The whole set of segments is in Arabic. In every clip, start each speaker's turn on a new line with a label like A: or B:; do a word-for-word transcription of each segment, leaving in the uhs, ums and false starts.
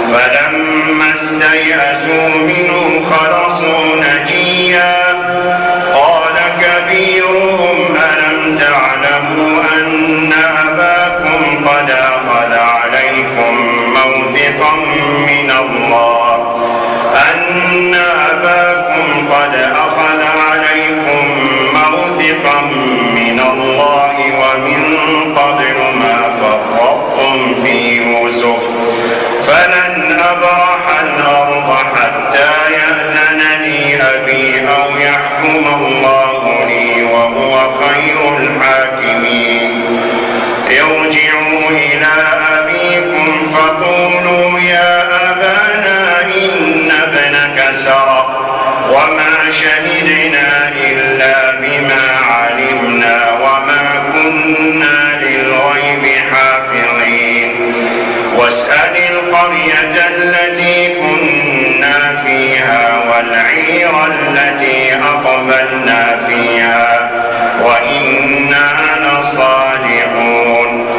A: فلما استيأسوا منه خلصوا نجيا قال كبيرهم ألم تعلموا أن أباكم قد أخذ عليكم موثقا من الله أن أباكم قد أخذ عليكم موثقا من الله ومن قبل ما فرطتم في يوسف فلن أبرح الأرض حتى يأذن لي أبي أو يحكم الله لي وهو خير الحاكمين ارجعوا إلى أبيكم فقولوا يا أبانا إن ابنك سرق وما شهدنا إلا بما علمنا وما كنا للغيب حافظين واسأل القرية التي كنا فيها والعير التي أقبلنا فيها وإنا لصادقون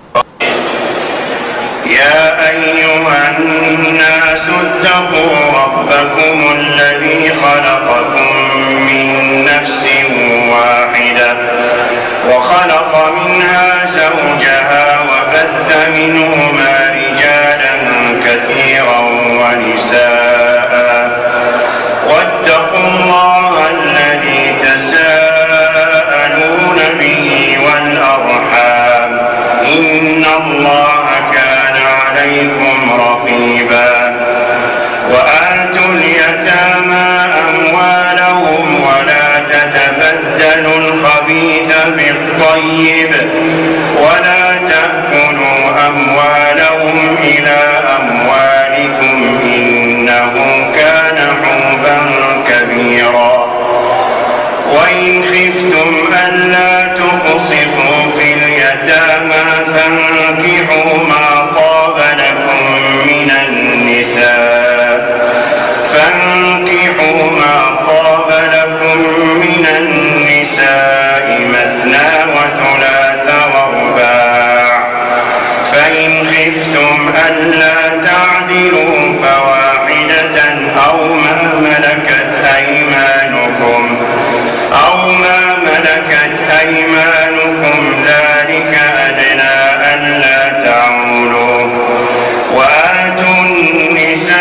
A: يا أيها الناس اتقوا ربكم الذي خلقكم من نفس واحدة وخلق منها زوجها وبث منهما رجالا كثيرا ونساء واتقوا الله الذي تساءلون به والأرحام إن الله كان عليكم رقيبا وآتوا اليتامى أموالهم ولا تتبدلوا الخبيث بالطيب ولا تأكلوا أموالهم إلى أموالكم إنه كان حوبا كبيرا وإن خفتم ألا تقسطوا في اليتامى فانكحوا ما طاب لكم من النساء فانكحوا ما طاب لكم من النساء مثنى وثلاث ورباع فإن خفتم ألا تعدلوا فواحدة أو ما ملكت أيمانكم أو ما ملكت أيمانكم ذلك أدنى ألا تعولوا وآتوا النساء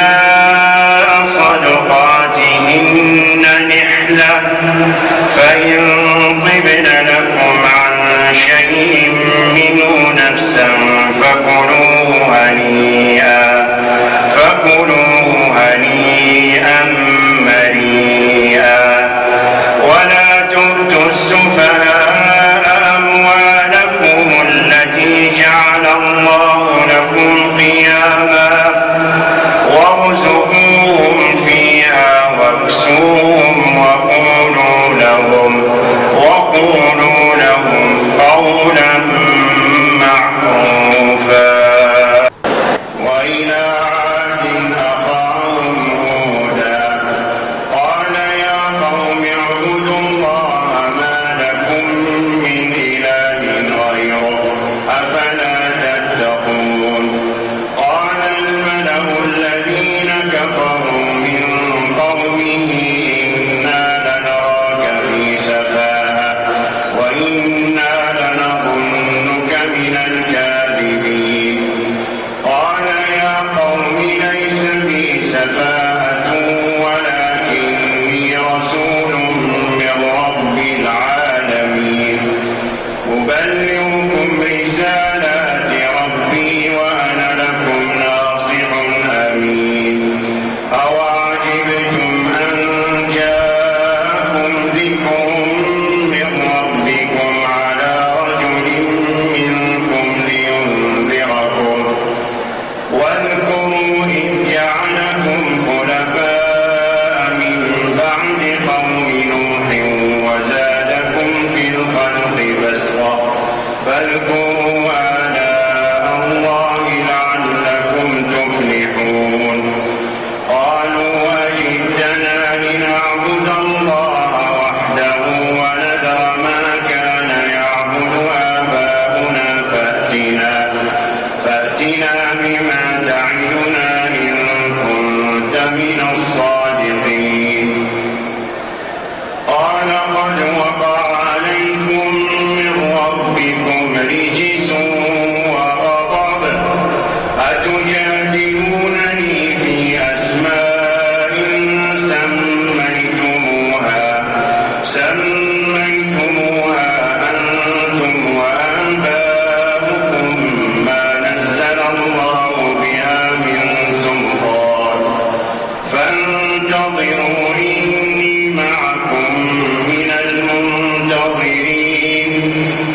A: صدقاتهن نحلة فإن طبن لكم عن شيء منه نفسا فكلوه هنيئا فكلوه هنيئا مريئا ولا تؤتوا السفهاء أموالكم التي جعل الله لكم قياما وارزقوهم فيها واكسوهم وقولوا لهم وقولوا لهم قولا معروفا وإلى عاد أخاهم هودا قال يا قوم اعبدوا الله ما لكم من إله غيره أفلا تتقون قال الملأ الذين كفروا من قومه إنا لنراك في سفاهة وإنا لنظنك من الكاذبين قال يا قوم ليس بي سفاهة ولكني رسول من رب العالمين أبلغكم رسالات ربي وأنا لكم ناصح أمين أوعجبتم أن جاءكم ذكر من ربكم على رجل منكم لينذركم واذكروا إذ جعلكم خلفاء من بعد قوم نوح وزادكم في الخلق بسطة فاذكروا آلاء الله لعلكم تفلحون قالوا أجئتنا لنعبد الله وحده ونذر ما كان يعبد آباؤنا فأتنا فأتنا فأتنا بما تعدنا إن كنت من الصادقين. قال قد وقع عليكم من ربكم رجس وغضب أتجادلونني في أسماء سميتموها سميتموها أنتم وآباؤكم ما نزل الله بها من سلطان فانتظروا إني معكم من المنتظرين.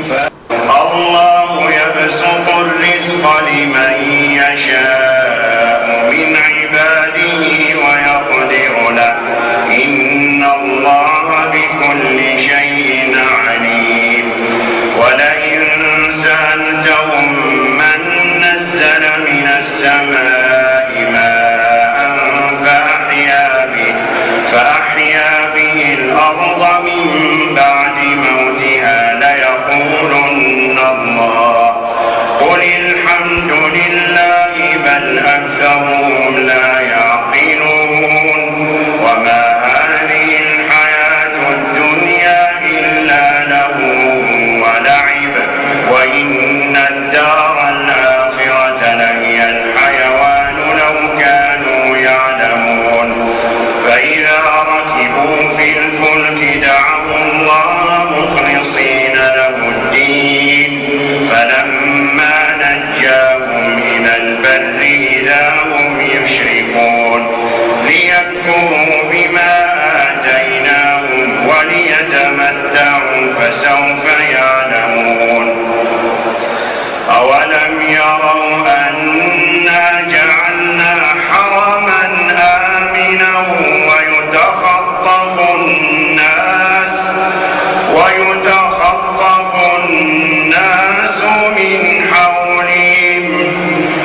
A: الله يبسط الرزق لمن يشاء من عباده ويقدر له إن الله بكل شيء عليم. ولئن سألتهم من نزل من السماء ماء فأحيا به فأحيا به الأرض من بعد موتها ليقولن الله قل الحمد لله بل أكثرهم لا يعقلون. وما هذه الحياة الدنيا إلا لهو ولعب وإن الدار الآخرة لهي الحيوان لو كانوا يعلمون. فإذا ركبوا في الفلك دعوا الله مخلصين له الدين فلما نجاهم إلى البر إذا هم يشركون ليكفروا بما آتيناهم وليتمتعوا فسوف يعلمون. أولم يروا أنا جعلنا حرما آمنا ويتخطف الناس ويتخطف الناس من حولهم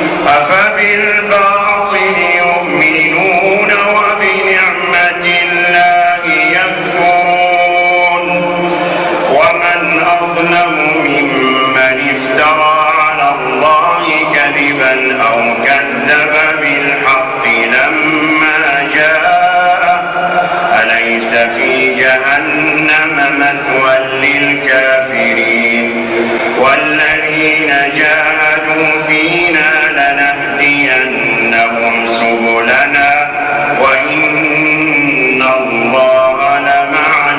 A: أفبالباطل يؤمنون وبنعمة الله يكفرون. ومن أظلم ممن افترى على الله كذبا أو كذب بالحق لما جاء أليس في جهنم مثوى للكافرين. والذين جاهدوا فينا لنهدينهم سبلنا وإن الله لمع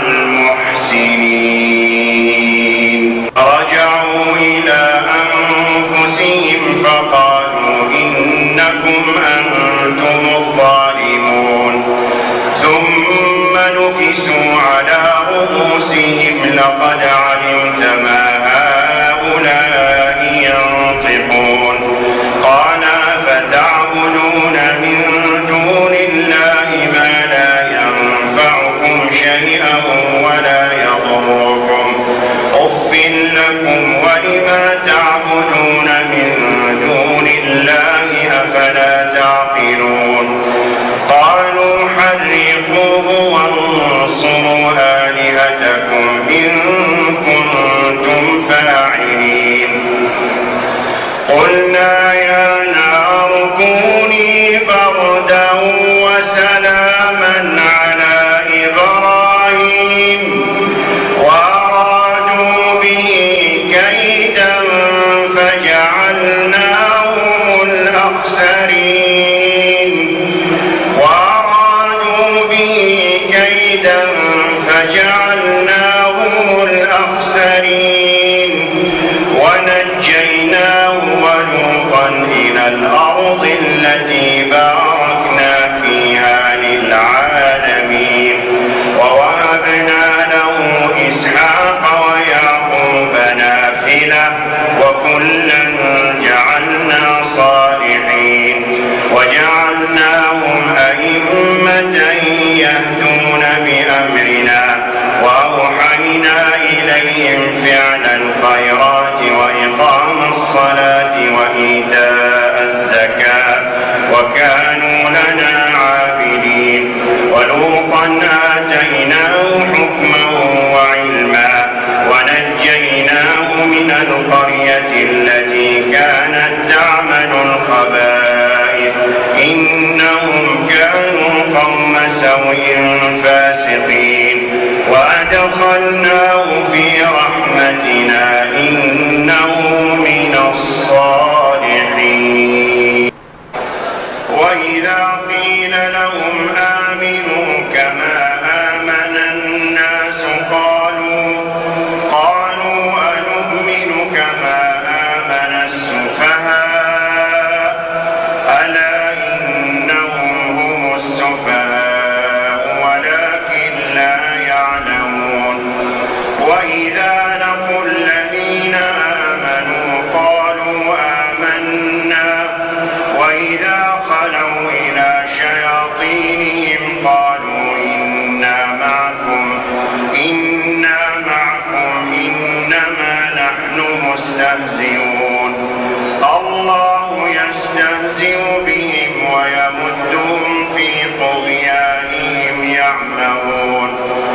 A: المحسنين. رجعوا إلى أنفسهم فقالوا إنكم أنتم الظالمون ثم نكسوا على رؤوسهم لقد علمت ما هؤلاء ينطقون. قال فتعبدون من دون الله ما لا ينفعكم شيئا ولا يضركم أف لكم ولما تعبدون من دون الله أفلا تعقلون. قالوا حرقوه وانصروا آلهتكم إن كنتم فاعلين. قلنا يا نار كوني بردا وسلاما على إبراهيم وأرادوا به كيدا فجعلناهم الأخسرين وأرادوا به كيدا فجعلناهم الأخسرين ونجيناه ولوطا إلى الأرض التي باركنا فيها للعالمين. ووهبنا له إسحاق ويعقوب نافلة وكلا جعلنا صالحين وجعلناهم أئمة يهدون بأمرنا وأوحينا إليهم فعل الخيرات وإقام الصلاة وإيتاء الزكاة وكانوا لنا عابدين. ولوطا آتيناه حكما وعلما ونجيناه من القرية التي كانت تعمل أدخلناه في رحمتنا إنه من الصالحين. وإذا قيل لهم آمنوا كما آمن الناس قالوا قالوا أنؤمن كما آمن السفهاء ألا إنهم هم السفهاء ولكن لا يعلمون. وإذا لقوا الذين آمنوا قالوا آمنا وإذا خلوا إلى شياطينهم قالوا إنا معكم إنا معكم إنما نحن مستهزئون. الله يستهزئ بهم ويمدهم في طغيانهم يعمهون.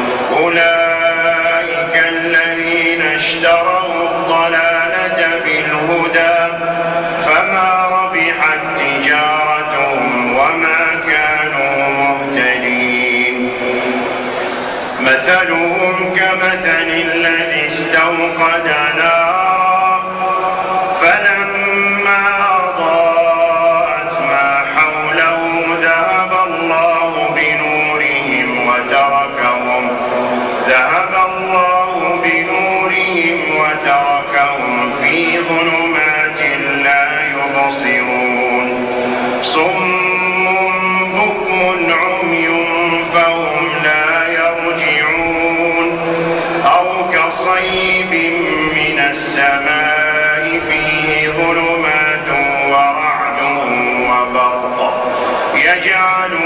A: أولئك الذين اشتروا الضلالة بالهدى فما ربحت تجارتهم وما كانوا مهتدين. مثلهم كمثل الذي استوقد نارا فلما أضاءت ما حوله ذهب الله بنورهم وتركهم ذهب الله بنورهم وتركهم في ظلمات لا يبصرون. صم بكم عمي فهم لا يرجعون. أو كصيب من السماء فيه ظلمات ورعد وبرق يجعلون